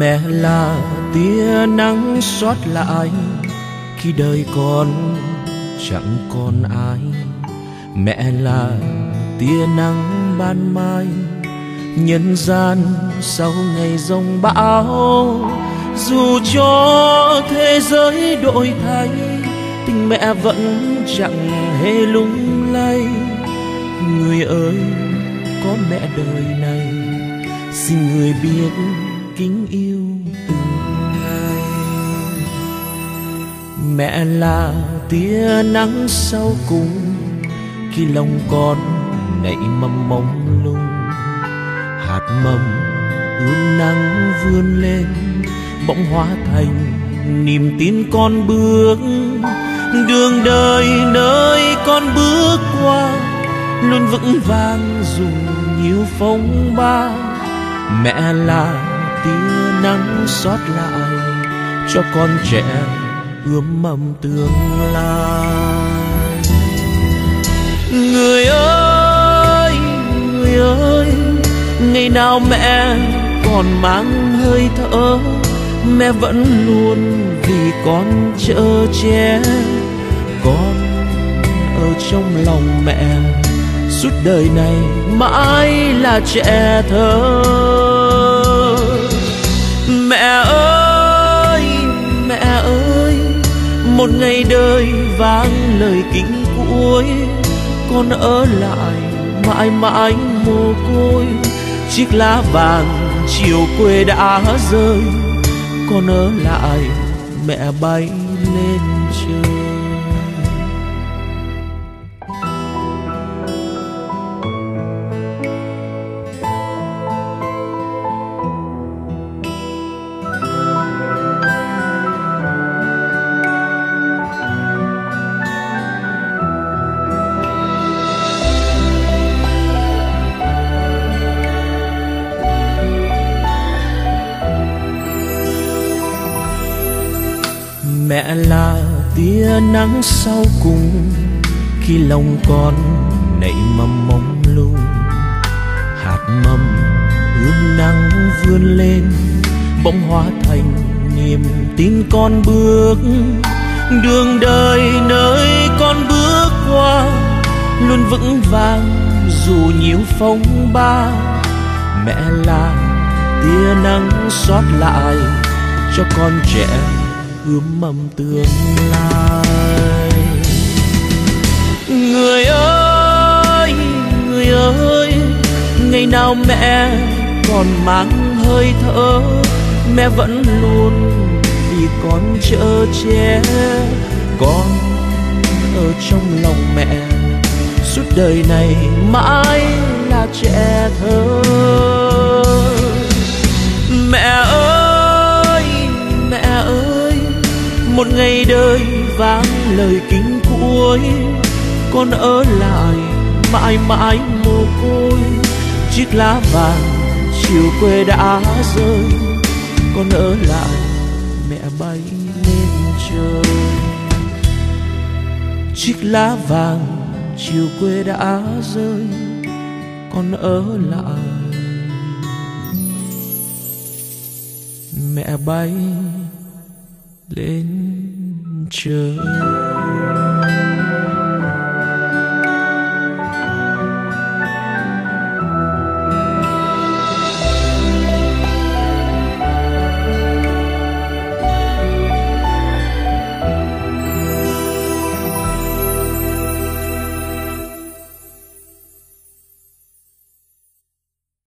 Mẹ là tia nắng xót lại khi đời con chẳng còn ai. Mẹ là tia nắng ban mai nhân gian sau ngày giông bão. Dù cho thế giới đổi thay, tình mẹ vẫn chẳng hề lung lay. Người ơi, có mẹ đời này, xin người biết kính yêu từng ngày. Mẹ là tia nắng sau cùng khi lòng con nảy mầm mông lung. Hạt mầm ươm nắng vươn lên, bỗng hóa thành niềm tin con bước. Đường đời nơi con bước qua luôn vững vàng dù nhiều phong ba. Mẹ là tia nắng xót lại cho con trẻ ươm mầm tương lai. Người ơi, người ơi, ngày nào mẹ còn mang hơi thở, mẹ vẫn luôn vì con chở che. Con ở trong lòng mẹ suốt đời này mãi là trẻ thơ. Mẹ ơi, mẹ ơi, một ngày đời vang lời kính cuối, con ở lại mãi mãi mồ côi. Chiếc lá vàng chiều quê đã rơi, con ở lại mẹ bay lên trời. Mẹ là tia nắng sau cùng khi lòng con nảy mầm mông lung. Hạt mầm ươm nắng vươn lên, bỗng hóa thành niềm tin con bước. Đường đời nơi con bước qua luôn vững vàng dù nhiều phong ba. Mẹ là tia nắng xót lại cho con trẻ ươm mầm tương lai. Người ơi, người ơi, ngày nào mẹ còn mang hơi thở, mẹ vẫn luôn vì con chở che. Con ở trong lòng mẹ suốt đời này mãi là trẻ thơ. Mẹ ơi, mẹ ơi, một ngày đời vang lời kính cuối, con ở lại mãi mãi mồ côi. Chiếc lá vàng chiều quê đã rơi, con ở lại mẹ bay lên trời. Chiếc lá vàng chiều quê đã rơi, con ở lại mẹ bay lên trời.